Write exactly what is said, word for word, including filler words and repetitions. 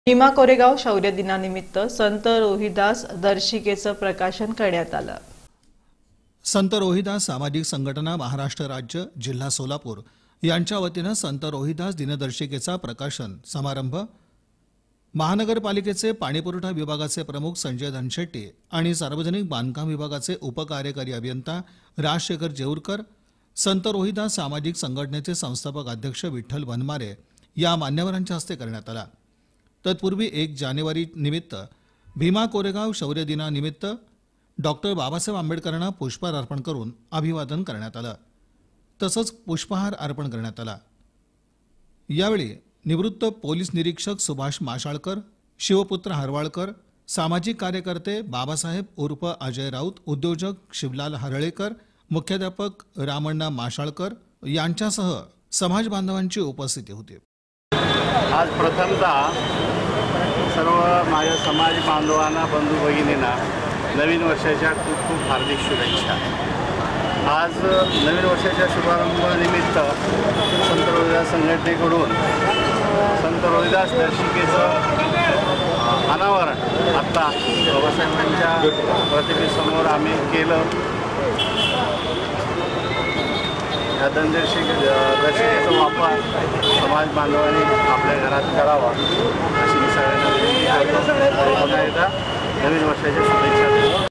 भीमा कोरेगाव शौर्य दिनानिमित्त संत रोहिदास दर्शिकेचं प्रकाशन करण्यात आलं। संत रोहिदास सामाजिक संघटना महाराष्ट्र राज्य जिल्हा सोलापूर यांच्या वतीनं संत रोहिदास दिनदर्शिकेचा प्रकाशन समारंभ महानगरपालिकेचे पाणीपुरवठा विभागाचे प्रमुख संजय धनशेट्टी आणि सार्वजनिक बांधकाम विभागाचे उपकार्यकारी अभियंता राजशेखर जेऊरकर, संत रोहिदास सामाजिक संघटनेचे संस्थापक अध्यक्ष विठ्ठल वनमारे या मान्यवरांच्या हस्ते करण्यात आला। तत्पूर्वी एक जानेवारी निमित्त भीमा कोरेगाव शौर्य दिनानिमित्त डॉक्टर बाबासाहेब आंबेडकरांना पुष्पहार अर्पण करून अभिवादन करण्यात आलं। तसंच पुष्पहार अर्पण करण्यात आला। यावेळी निवृत्त पोलीस निरीक्षक सुभाष माशाळकर, शिवपुत्र हरवाळकर, सामाजिक कार्यकर्ते बाबासाहेब उर्फ अजय राऊत, उद्योजक शिवलाल हरळेकर, मुख्याध्यापक रामण्णा माशाळकर यांच्यासह समाज बांधवांची उपस्थिती होती। आज प्रथमतः सर्व माझ्या समाज बांधवांना, बंधू भगिनींना नवीन वर्षाच्या खूप खूप हार्दिक शुभेच्छा। आज नवीन वर्षाच्या शुभारंभानिमित्त संत रोहिदास संघटनेकडून संत रोहिदास दर्शिकेचं अनावरण आत्ता बाबासाहेबांच्या प्रतिमेसमोर आम्ही केलं। या दर्शिक दर्शिकेचा वापर समाज बांधवांनी आपल्या घरात करावा अशी मी सगळ्यांना विनंती करतो। पुन्हा एकदा नवीन वर्षाच्या शुभेच्छा।